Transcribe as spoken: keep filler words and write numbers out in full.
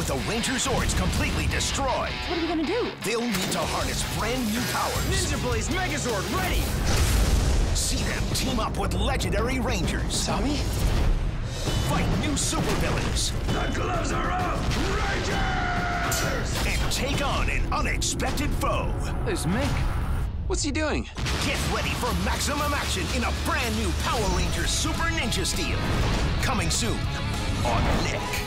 with the Ranger Zords completely destroyed. What are we gonna do? They'll need to harness brand new powers. Ninja Blaze Megazord ready! See them team up with legendary Rangers. Tommy? Fight new supervillains. The gloves are up! Rangers! And take on an unexpected foe. There's Mick. What's he doing? Get ready for maximum action in a brand new Power Rangers Super Ninja Steel. Coming soon on Nick.